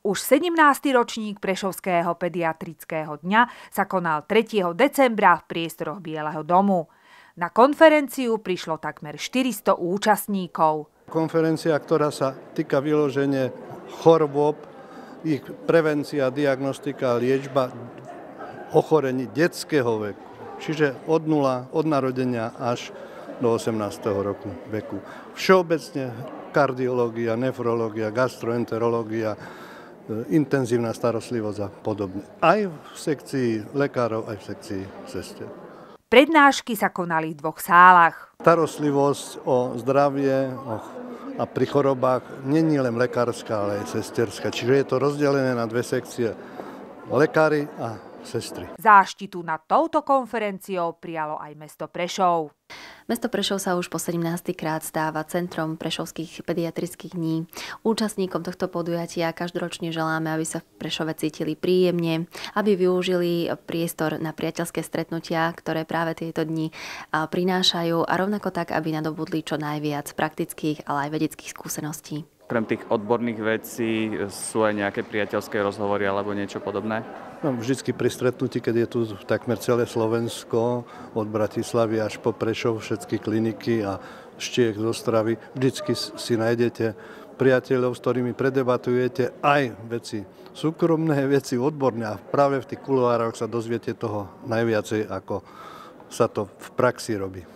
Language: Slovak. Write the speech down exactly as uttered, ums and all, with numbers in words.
Už sedemnásty ročník Prešovského pediatrického dňa sa konal tretieho decembra v priestoroch Bieleho domu. Na konferenciu prišlo takmer štyristo účastníkov. Konferencia, ktorá sa týka vyloženie chorôb, ich prevencia, diagnostika, liečba ochorení detského veku. Čiže od nula, od narodenia až do osemnásteho roku veku. Všeobecne kardiológia, nefrológia, gastroenterológia, intenzívna starostlivosť a podobne. Aj v sekcii lekárov, aj v sekcii sestier. Prednášky sa konali v dvoch sálach. Starostlivosť o zdravie a pri chorobách nie je len lekárska, ale aj sestierská. Čiže je to rozdelené na dve sekcie. Lekári a sestry. Záštitu nad touto konferenciou prijalo aj mesto Prešov. Mesto Prešov sa už po sedemnásty krát stáva centrom prešovských pediatrických dní. Účastníkom tohto podujatia každoročne želáme, aby sa v Prešove cítili príjemne, aby využili priestor na priateľské stretnutia, ktoré práve tieto dni prinášajú, a rovnako tak, aby nadobudli čo najviac praktických, ale aj vedeckých skúseností. Okrem tých odborných vecí sú aj nejaké priateľské rozhovory alebo niečo podobné? No, vždycky pri stretnutí, keď je tu takmer celé Slovensko, od Bratislavy až po Prešov, všetky kliniky a Štiech z Ostravy, vždycky si nájdete priateľov, s ktorými predebatujete aj veci súkromné, veci odborné, a práve v tých kuloároch sa dozviete toho najviacej, ako sa to v praxi robí.